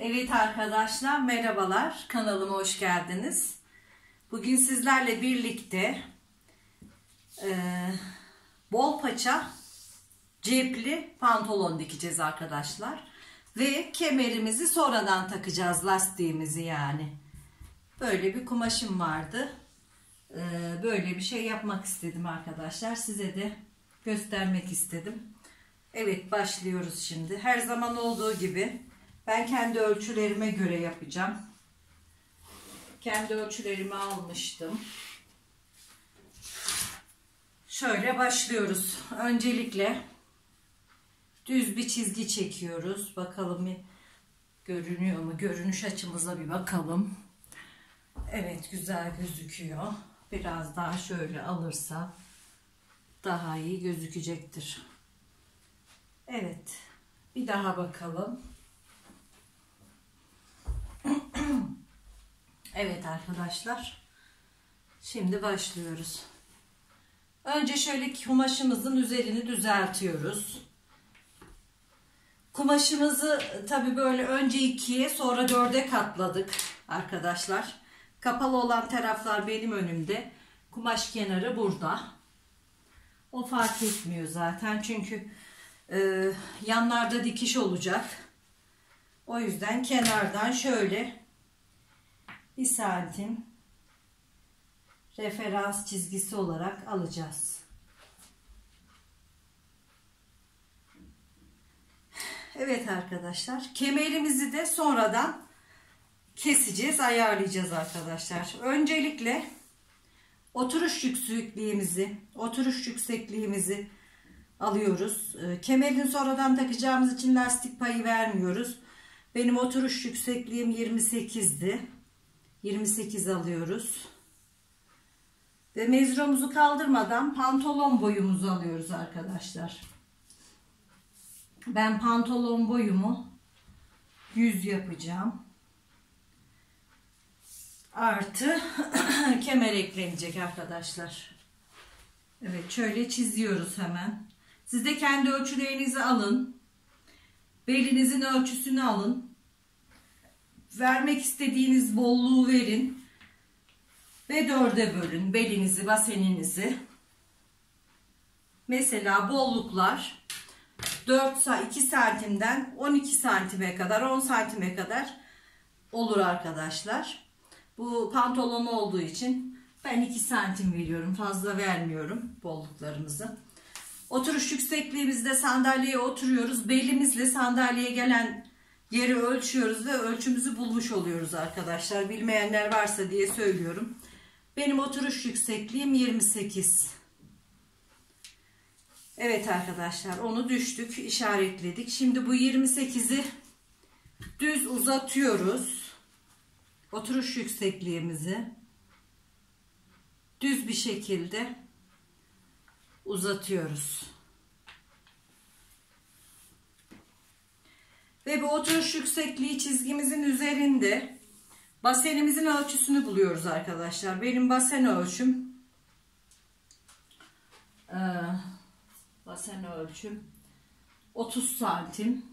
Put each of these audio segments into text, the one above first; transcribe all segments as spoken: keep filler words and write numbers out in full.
Evet arkadaşlar, merhabalar, kanalıma hoş geldiniz. Bugün sizlerle birlikte e, bol paça cepli pantolon dikeceğiz arkadaşlar. Ve kemerimizi sonradan takacağız, lastiğimizi yani. Böyle bir kumaşım vardı. E, böyle bir şey yapmak istedim arkadaşlar. Size de göstermek istedim. Evet, başlıyoruz şimdi. Her zaman olduğu gibi ben kendi ölçülerime göre yapacağım. Kendi ölçülerimi almıştım. Şöyle başlıyoruz. Öncelikle düz bir çizgi çekiyoruz. Bakalım bir görünüyor mu? Görünüş açımıza bir bakalım. Evet, güzel gözüküyor. Biraz daha şöyle alırsa daha iyi gözükecektir. Evet. Bir daha bakalım. Evet arkadaşlar. Şimdi başlıyoruz. Önce şöyle kumaşımızın üzerini düzeltiyoruz. Kumaşımızı tabi böyle önce ikiye sonra dörde katladık arkadaşlar. Kapalı olan taraflar benim önümde. Kumaş kenarı burada. O fark etmiyor zaten çünkü e, yanlarda dikiş olacak. O yüzden kenardan şöyle bir santim referans çizgisi olarak alacağız. Evet arkadaşlar, kemerimizi de sonradan keseceğiz, ayarlayacağız arkadaşlar. Öncelikle oturuş yüksekliğimizi, oturuş yüksekliğimizi alıyoruz. Kemerini sonradan takacağımız için lastik payı vermiyoruz. Benim oturuş yüksekliğim yirmi sekizdi. yirmi sekiz alıyoruz. Ve mezromuzu kaldırmadan pantolon boyumuzu alıyoruz arkadaşlar. Ben pantolon boyumu yüz yapacağım. Artı kemer eklenecek arkadaşlar. Evet, şöyle çiziyoruz hemen. Siz de kendi ölçülerinizi alın. Belinizin ölçüsünü alın. Vermek istediğiniz bolluğu verin. Ve dörde bölün belinizi, baseninizi. Mesela bolluklar dört iki santimden on iki santime kadar, on santime kadar olur arkadaşlar. Bu pantolon olduğu için ben iki santim veriyorum. Fazla vermiyorum bolluklarımızı. Oturuş yüksekliğimizde sandalyeye oturuyoruz. Belimizle sandalyeye gelen yeri ölçüyoruz ve ölçümüzü bulmuş oluyoruz arkadaşlar. Bilmeyenler varsa diye söylüyorum. Benim oturuş yüksekliğim yirmi sekiz. Evet arkadaşlar, onu düştük, işaretledik. Şimdi bu yirmi sekizi düz uzatıyoruz. Oturuş yüksekliğimizi düz bir şekilde uzatıyoruz. Ve bu oturuş yüksekliği çizgimizin üzerinde basenimizin ölçüsünü buluyoruz arkadaşlar. Benim basen ölçüm e, basen ölçüm otuz santim.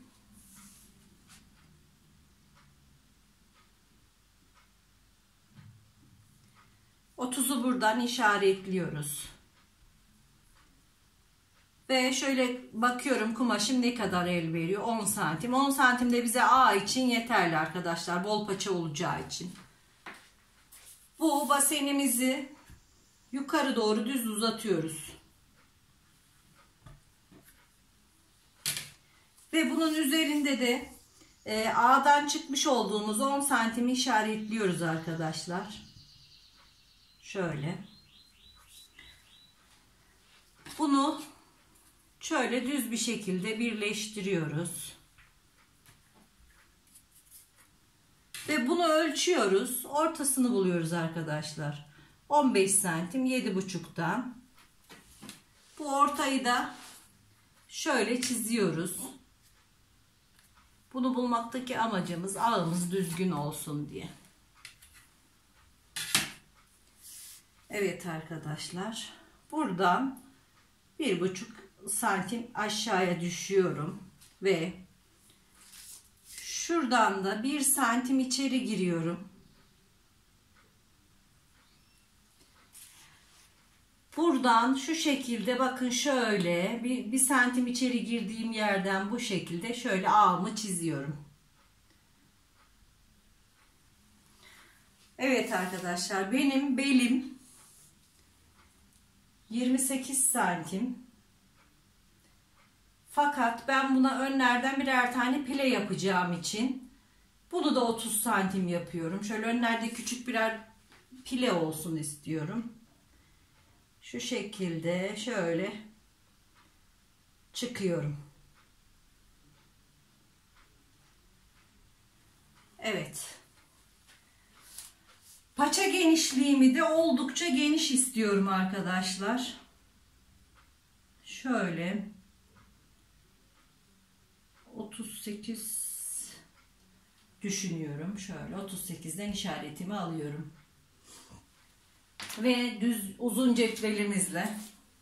otuzu buradan işaretliyoruz. Ve şöyle bakıyorum kumaşım ne kadar el veriyor. on santim. on santim de bize A için yeterli arkadaşlar. Bol paça olacağı için. Bu basenimizi yukarı doğru düz uzatıyoruz. Ve bunun üzerinde de e, A'dan çıkmış olduğumuz on santimi işaretliyoruz arkadaşlar. Şöyle. Bunu şöyle düz bir şekilde birleştiriyoruz. Ve bunu ölçüyoruz. Ortasını buluyoruz arkadaşlar. on beş santim yedi buçuktan. Bu ortayı da şöyle çiziyoruz. Bunu bulmaktaki amacımız ağımız düzgün olsun diye. Evet arkadaşlar. Buradan bir buçuk santim aşağıya düşüyorum ve Şuradan da bir santim içeri giriyorum. Buradan şu şekilde bakın şöyle bir, bir santim içeri girdiğim yerden bu şekilde şöyle ağımı çiziyorum. Evet arkadaşlar, benim belim yirmi sekiz santim. Fakat ben buna önlerden birer tane pile yapacağım için bunu da otuz santim yapıyorum. Şöyle önlerde küçük birer pile olsun istiyorum. Şu şekilde şöyle çıkıyorum. Evet. Paça genişliğimi de oldukça geniş istiyorum arkadaşlar. Şöyle otuz sekiz düşünüyorum. Şöyle otuz sekizden işaretimi alıyorum. Ve düz uzun cetvelimizle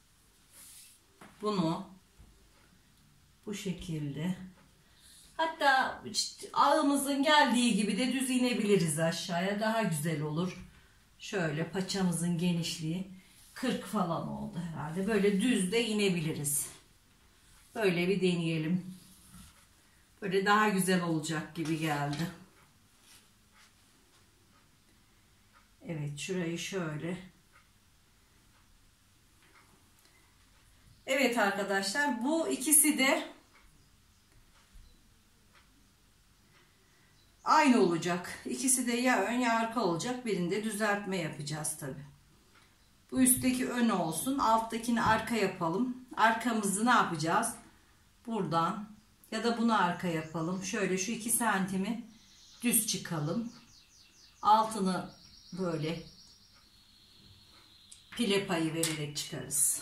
bunu bu şekilde, hatta işte ağımızın geldiği gibi de düz inebiliriz aşağıya, daha güzel olur. Şöyle paçamızın genişliği kırk falan oldu herhalde. Böyle düz de inebiliriz. Böyle bir deneyelim. Böyle daha güzel olacak gibi geldi. Evet, şurayı şöyle. Evet arkadaşlar, bu ikisi de aynı olacak. İkisi de ya ön ya arka olacak. Birinde düzeltme yapacağız tabi. Bu üstteki ön olsun. Alttakini arka yapalım. Arkamızı ne yapacağız? Buradan ya da bunu arka yapalım. Şöyle şu iki santimi düz çıkalım. Altını böyle pile payı vererek çıkarız.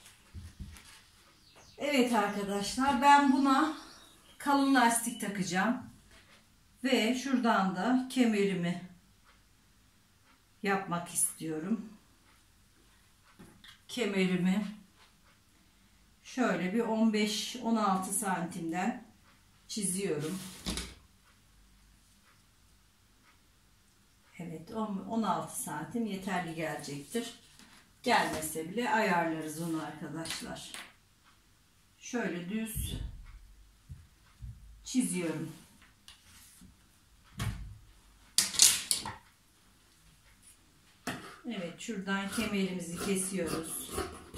Evet arkadaşlar, ben buna kalın lastik takacağım. Ve şuradan da kemerimi yapmak istiyorum. Kemerimi şöyle bir on beş on altı santimden çiziyorum. Evet, on altı santim yeterli gelecektir. Gelmese bile ayarlarız onu arkadaşlar. Şöyle düz çiziyorum. Evet, şuradan kemerimizi kesiyoruz.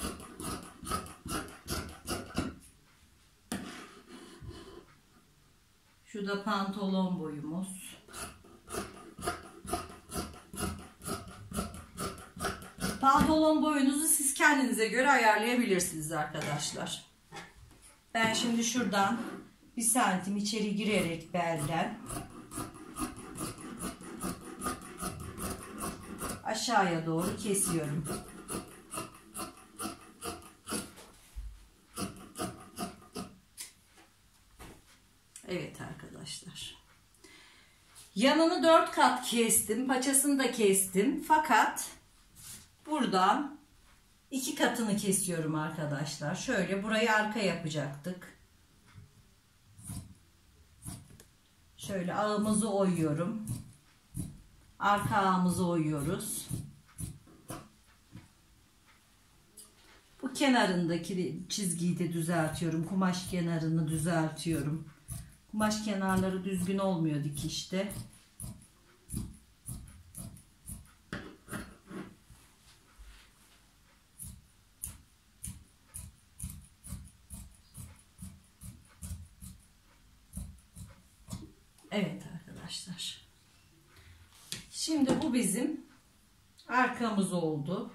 Şu da pantolon boyumuz. Pantolon boyunuzu siz kendinize göre ayarlayabilirsiniz arkadaşlar. Ben şimdi şuradan bir santim içeri girerek belden aşağıya doğru kesiyorum. Evet arkadaşlar. Yanını dört kat kestim. Paçasını da kestim. Fakat buradan iki katını kesiyorum arkadaşlar. Şöyle burayı arka yapacaktık. Şöyle ağımızı oyuyorum. Arka ağımızı oyuyoruz. Bu kenarındaki çizgiyi de düzeltiyorum. Kumaş kenarını düzeltiyorum. Kumaş kenarları düzgün olmuyor dikişte. Evet arkadaşlar. Şimdi bu bizim arkamız oldu.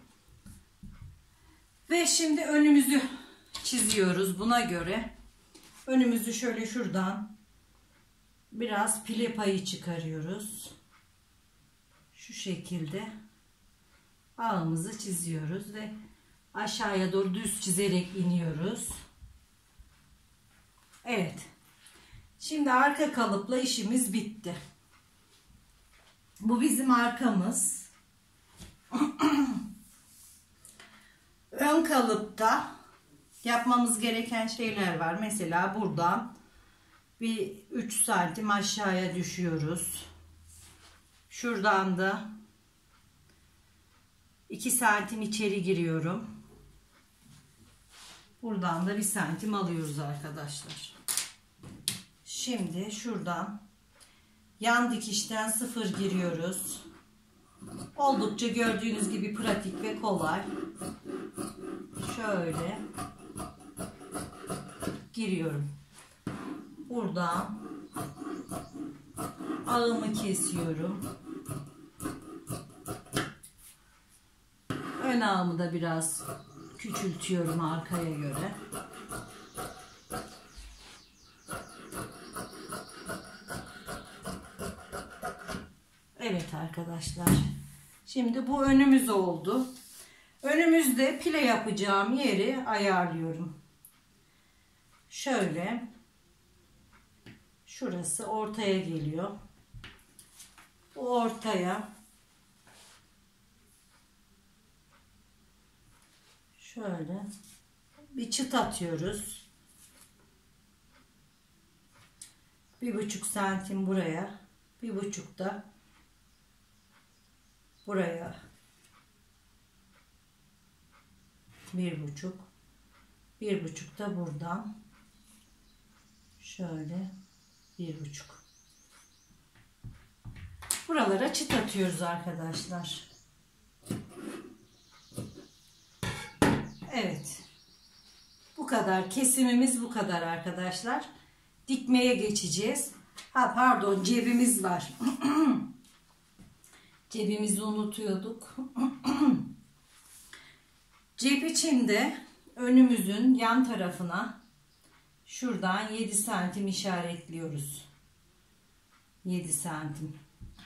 Ve şimdi önümüzü çiziyoruz. Buna göre önümüzü şöyle şuradan biraz pile payı çıkarıyoruz. Şu şekilde ağımızı çiziyoruz ve aşağıya doğru düz çizerek iniyoruz. Evet. Şimdi arka kalıpla işimiz bitti. Bu bizim arkamız. Ön kalıpta yapmamız gereken şeyler var. Mesela buradan bir üç santim aşağıya düşüyoruz. Şuradan da iki santim içeri giriyorum. Buradan da bir santim alıyoruz arkadaşlar. Şimdi şuradan yan dikişten sıfır giriyoruz. Oldukça gördüğünüz gibi pratik ve kolay. Şöyle giriyorum. Buradan ağımı kesiyorum. Ön ağımı da biraz küçültüyorum arkaya göre. Evet arkadaşlar. Şimdi bu önümüz oldu. Önümüzde pile yapacağım yeri ayarlıyorum. Şöyle. Şurası ortaya geliyor. Bu ortaya şöyle bir çıt atıyoruz. Bir buçuk santim buraya, bir buçuk da buraya, bir buçuk, bir buçuk da buradan şöyle bir buçuk. Buralara çıt atıyoruz arkadaşlar. Evet. Bu kadar. Kesimimiz bu kadar arkadaşlar. Dikmeye geçeceğiz. Ha pardon, cebimiz var. Cebimizi unutuyorduk. Cep içinde önümüzün yan tarafına şuradan yedi santim işaretliyoruz. yedi santim.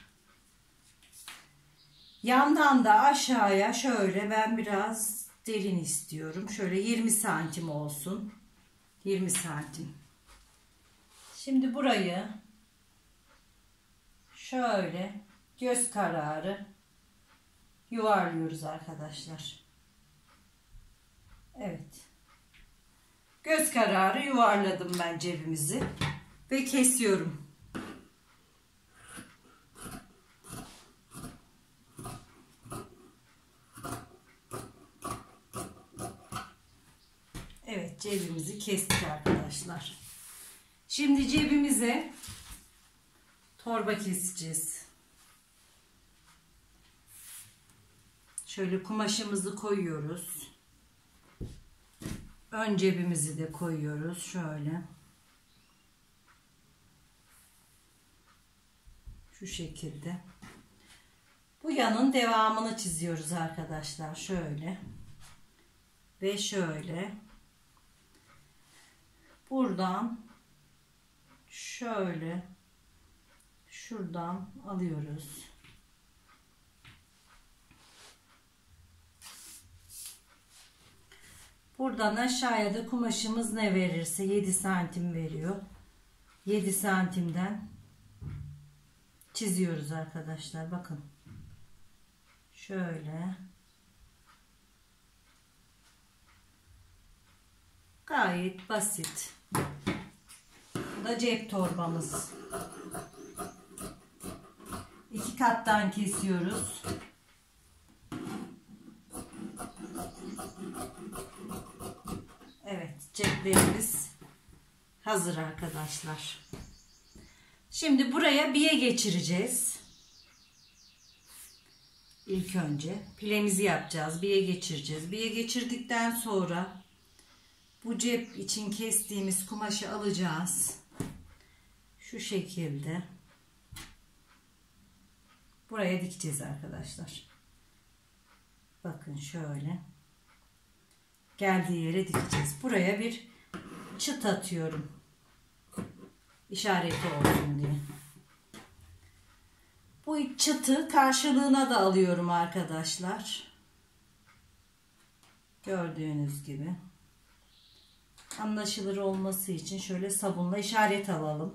Yandan da aşağıya şöyle ben biraz derin istiyorum. Şöyle yirmi santim olsun. yirmi santim. Şimdi burayı şöyle göz kararı yuvarlıyoruz arkadaşlar. Evet. Göz kararı yuvarladım ben cebimizi ve kesiyorum. Evet, cebimizi kestik arkadaşlar. Şimdi cebimize torba keseceğiz. Şöyle kumaşımızı koyuyoruz. Ön cebimizi de koyuyoruz şöyle. Şu şekilde. Bu yanın devamını çiziyoruz arkadaşlar. Şöyle. Ve şöyle. Buradan şöyle şuradan alıyoruz. Buradan aşağıya da kumaşımız ne verirse yedi santim veriyor. yedi santimden çiziyoruz arkadaşlar. Bakın. Şöyle. Gayet basit. Bu da cep torbamız. İki kattan kesiyoruz. Evet, ceplerimiz hazır arkadaşlar. Şimdi buraya biye geçireceğiz. İlk önce pilemizi yapacağız. Biye geçireceğiz. Biye geçirdikten sonra bu cep için kestiğimiz kumaşı alacağız. Şu şekilde. Buraya dikeceğiz arkadaşlar. Bakın şöyle. Geldiği yere dikeceğiz. Buraya bir çıt atıyorum. İşareti olsun diye. Bu çıtı karşılığına da alıyorum arkadaşlar. Gördüğünüz gibi. Anlaşılır olması için şöyle sabunla işaret alalım.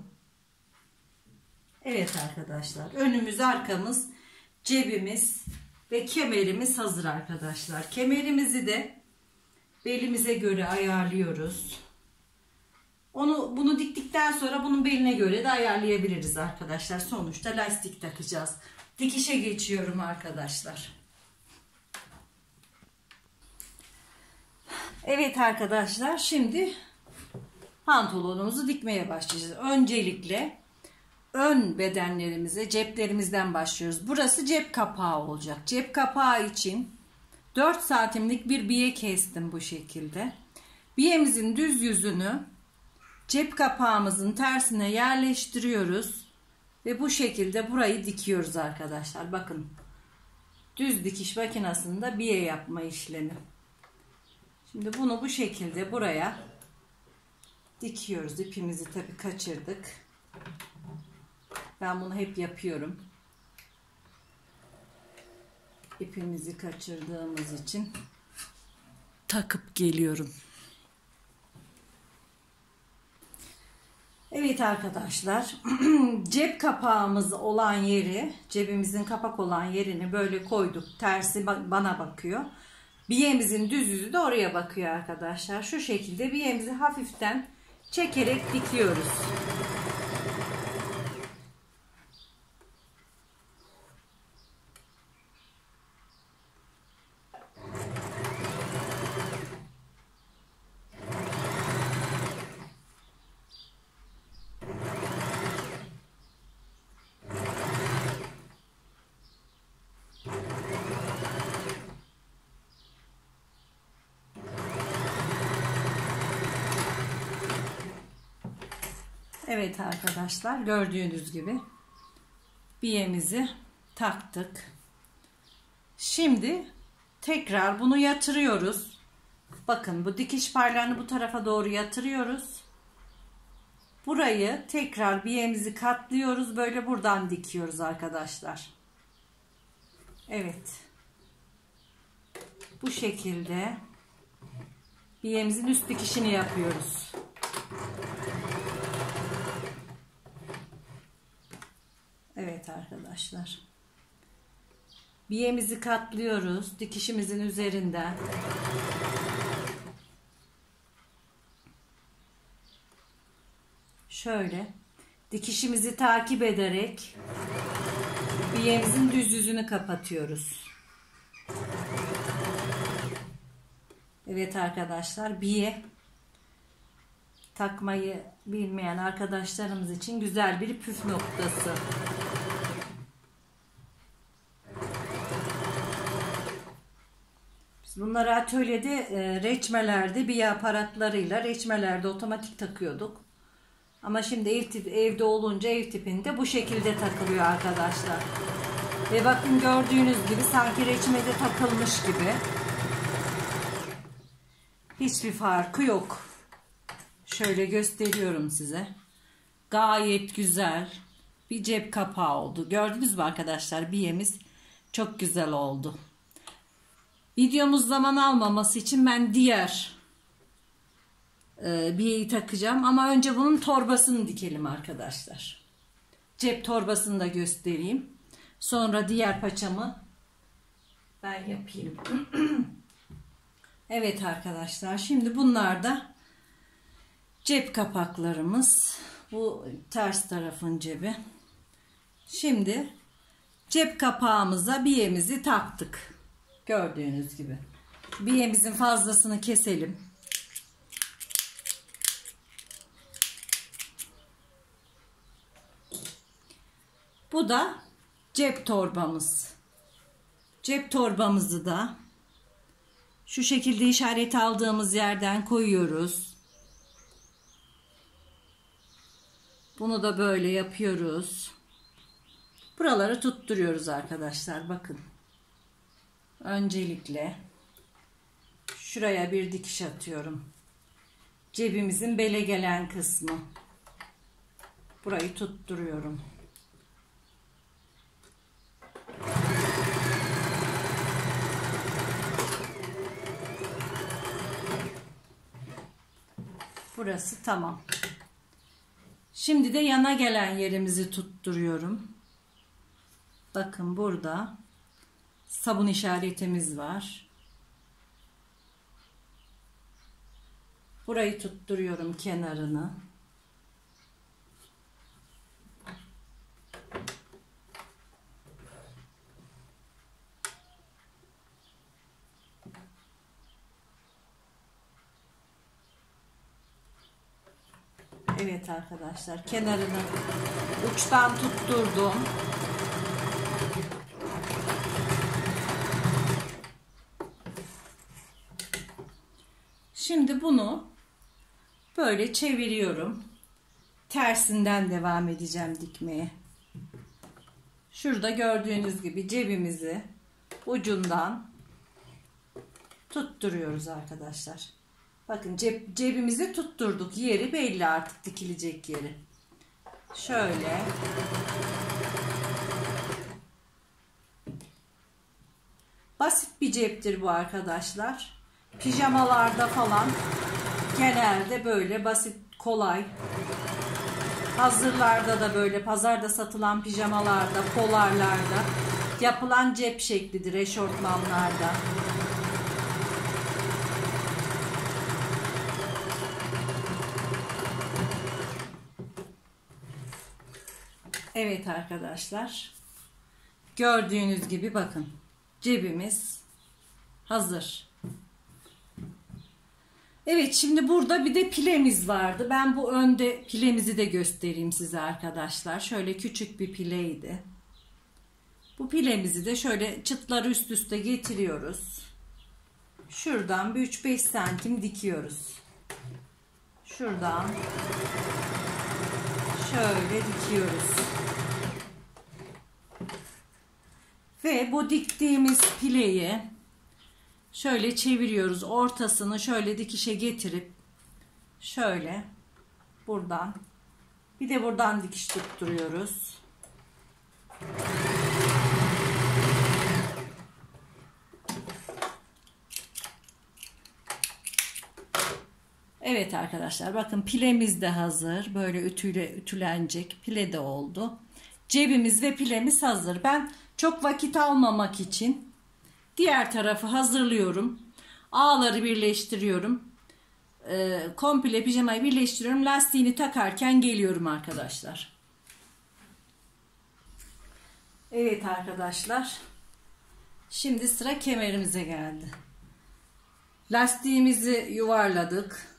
Evet arkadaşlar. Önümüz, arkamız, cebimiz ve kemerimiz hazır arkadaşlar. Kemerimizi de belimize göre ayarlıyoruz. Onu bunu diktikten sonra bunun beline göre de ayarlayabiliriz arkadaşlar. Sonuçta lastik takacağız. Dikişe geçiyorum arkadaşlar. Evet arkadaşlar, şimdi pantolonumuzu dikmeye başlayacağız. Öncelikle ön bedenlerimize, ceplerimizden başlıyoruz. Burası cep kapağı olacak. Cep kapağı için dört santimlik bir biye kestim bu şekilde. Biyemizin düz yüzünü cep kapağımızın tersine yerleştiriyoruz ve bu şekilde burayı dikiyoruz arkadaşlar. Bakın, düz dikiş makinesinde biye yapma işlemi. Şimdi bunu bu şekilde buraya dikiyoruz. İpimizi tabii kaçırdık. Ben bunu hep yapıyorum. İpimizi kaçırdığımız için takıp geliyorum. Evet arkadaşlar, cep kapağımız olan yeri, cebimizin kapak olan yerini böyle koyduk. Tersi bana bakıyor. Biyemizin düz yüzü de oraya bakıyor arkadaşlar. Şu şekilde biyemizi hafiften çekerek dikiyoruz. Evet arkadaşlar, gördüğünüz gibi biyemizi taktık. Şimdi tekrar bunu yatırıyoruz. Bakın, bu dikiş parlarını bu tarafa doğru yatırıyoruz. Burayı tekrar biyemizi katlıyoruz. Böyle buradan dikiyoruz arkadaşlar. Evet. Bu şekilde biyemizin üst dikişini yapıyoruz. Evet arkadaşlar. Biyemizi katlıyoruz dikişimizin üzerinden. Şöyle dikişimizi takip ederek biyemizin düz yüzünü kapatıyoruz. Evet arkadaşlar, biye takmayı bilmeyen arkadaşlarımız için güzel bir püf noktası. Biz bunları atölyede, e, reçmelerde, biye aparatlarıyla reçmelerde otomatik takıyorduk. Ama şimdi ev tip, evde olunca ev tipinde bu şekilde takılıyor arkadaşlar. Ve bakın, gördüğünüz gibi sanki reçmede takılmış gibi. Hiçbir farkı yok. Şöyle gösteriyorum size. Gayet güzel bir cep kapağı oldu. Gördünüz mü arkadaşlar? Biyemiz çok güzel oldu. Videomuz zaman almaması için ben diğer e, biyeyi takacağım. Ama önce bunun torbasını dikelim arkadaşlar. Cep torbasını da göstereyim. Sonra diğer paçamı ben yapayım. Evet arkadaşlar, şimdi bunlar da cep kapaklarımız. Bu ters tarafın cebi. Şimdi cep kapağımıza biyemizi taktık. Gördüğünüz gibi. Biyemizin fazlasını keselim. Bu da cep torbamız. Cep torbamızı da şu şekilde işaret aldığımız yerden koyuyoruz. Bunu da böyle yapıyoruz. Buraları tutturuyoruz arkadaşlar. Bakın. Öncelikle şuraya bir dikiş atıyorum. Cebimizin bele gelen kısmı. Burayı tutturuyorum. Burası tamam. Şimdi de yana gelen yerimizi tutturuyorum. Bakın, burada sabun işaretimiz var. Burayı tutturuyorum, kenarını. Evet arkadaşlar, kenarını uçtan tutturdum. Şimdi bunu böyle çeviriyorum. Tersinden devam edeceğim dikmeye. Şurada gördüğünüz gibi cebimizi ucundan tutturuyoruz arkadaşlar. Bakın ceb, cebimizi tutturduk. Yeri belli artık, dikilecek yeri. Şöyle. Basit bir ceptir bu arkadaşlar. Pijamalarda falan genelde böyle basit, kolay. Hazırlarda da böyle pazarda satılan pijamalarda, polarlarda yapılan cep şeklidir, eşortmanlarda. Evet arkadaşlar, gördüğünüz gibi bakın cebimiz hazır. Evet, şimdi burada bir de pilemiz vardı. Ben bu önde pilemizi de göstereyim size arkadaşlar. Şöyle küçük bir pileydi. Bu pilemizi de şöyle çıtları üst üste getiriyoruz. Şuradan bir üç beş santim dikiyoruz. Şuradan şöyle dikiyoruz. Ve bu diktiğimiz pileyi şöyle çeviriyoruz. Ortasını şöyle dikişe getirip şöyle buradan, bir de buradan dikiş tutturuyoruz. Evet arkadaşlar, bakın pilemiz de hazır. Böyle ütüyle ütülenecek pile de oldu. Cebimiz ve pilemiz hazır. Ben çok vakit almamak için diğer tarafı hazırlıyorum. Ağları birleştiriyorum. Ee, komple pijamayı birleştiriyorum. Lastiğini takarken geliyorum arkadaşlar. Evet arkadaşlar. Şimdi sıra kemerimize geldi. Lastiğimizi yuvarladık.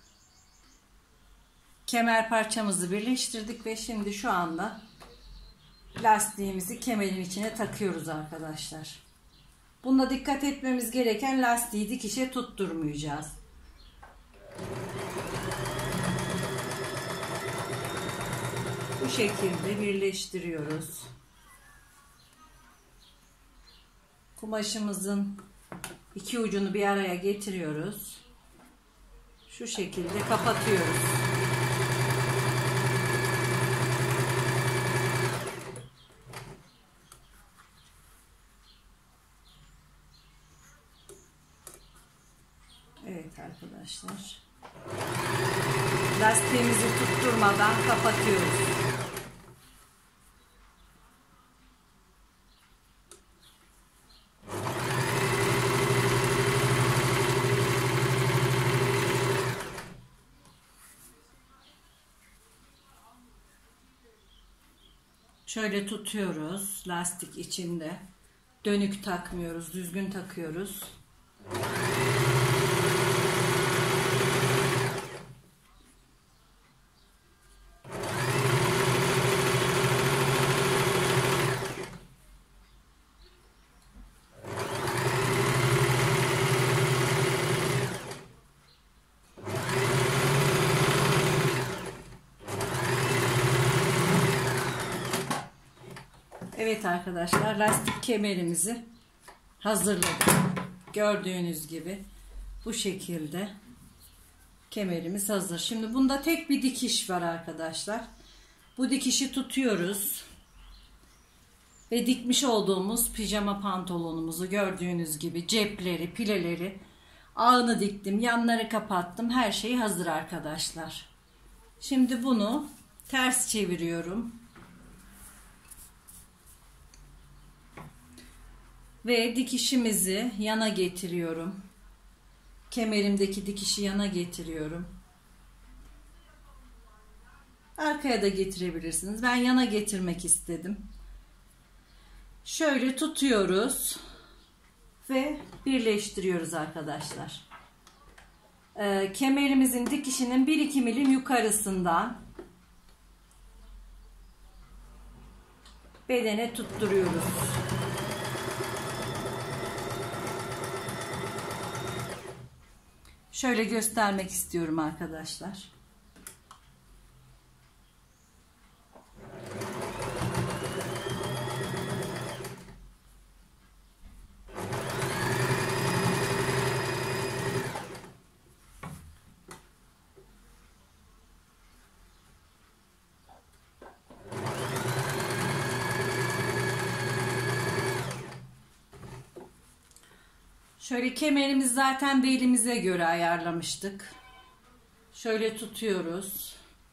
Kemer parçamızı birleştirdik ve şimdi şu anda lastiğimizi kemerin içine takıyoruz arkadaşlar. Bunda dikkat etmemiz gereken, lastiği dikişe tutturmayacağız. Bu şekilde birleştiriyoruz. Kumaşımızın iki ucunu bir araya getiriyoruz. Şu şekilde kapatıyoruz. Evet arkadaşlar. Lastiğimizi tutturmadan kapatıyoruz. Şöyle tutuyoruz, lastik içinde. Dönük takmıyoruz, düzgün takıyoruz. Evet arkadaşlar, lastik kemerimizi hazırladık. Gördüğünüz gibi bu şekilde kemerimiz hazır. Şimdi bunda tek bir dikiş var arkadaşlar. Bu dikişi tutuyoruz ve dikmiş olduğumuz pijama pantolonumuzu gördüğünüz gibi cepleri, pileleri, ağını diktim, yanları kapattım. Her şey hazır arkadaşlar. Şimdi bunu ters çeviriyorum. Ve dikişimizi yana getiriyorum. Kemerimdeki dikişi yana getiriyorum. Arkaya da getirebilirsiniz. Ben yana getirmek istedim. Şöyle tutuyoruz ve birleştiriyoruz arkadaşlar. Ee, kemerimizin dikişinin bir iki milim yukarısından bedene tutturuyoruz. Şöyle göstermek istiyorum arkadaşlar. Şöyle kemerimiz zaten belimize göre ayarlamıştık. Şöyle tutuyoruz.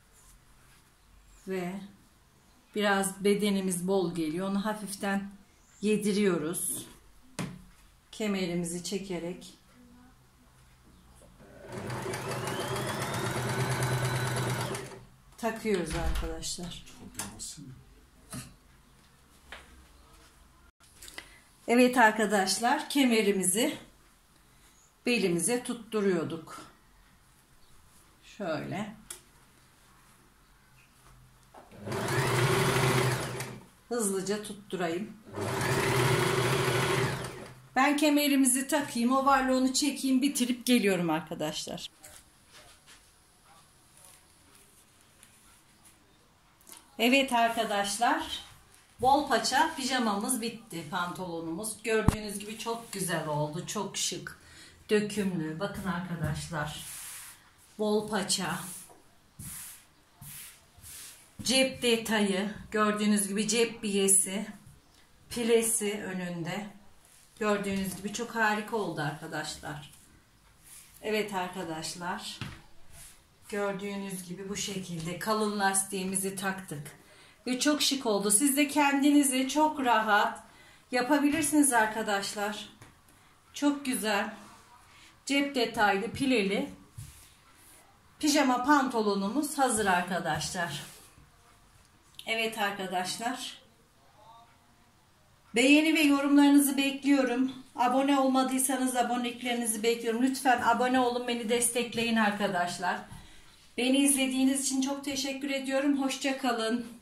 Ve biraz bedenimiz bol geliyor. Onu hafiften yediriyoruz. Kemerimizi çekerek. Takıyoruz arkadaşlar. Evet arkadaşlar, kemerimizi belimize tutturuyorduk. Şöyle. Hızlıca tutturayım. Ben kemerimizi takayım, overlock'unu çekeyim, bitirip geliyorum arkadaşlar. Evet arkadaşlar. Bol paça pijamamız bitti, pantolonumuz. Gördüğünüz gibi çok güzel oldu. Çok şık, dökümlü. Bakın arkadaşlar. Bol paça. Cep detayı. Gördüğünüz gibi cep biyesi. Pilesi önünde. Gördüğünüz gibi çok harika oldu arkadaşlar. Evet arkadaşlar. Gördüğünüz gibi bu şekilde kalın lastiğimizi taktık. Ve çok şık oldu. Siz de kendinizi çok rahat yapabilirsiniz arkadaşlar. Çok güzel. Cep detaylı, pileli pijama pantolonumuz hazır arkadaşlar. Evet arkadaşlar. Beğeni ve yorumlarınızı bekliyorum. Abone olmadıysanız aboneliklerinizi bekliyorum. Lütfen abone olun, beni destekleyin arkadaşlar. Beni izlediğiniz için çok teşekkür ediyorum. Hoşça kalın.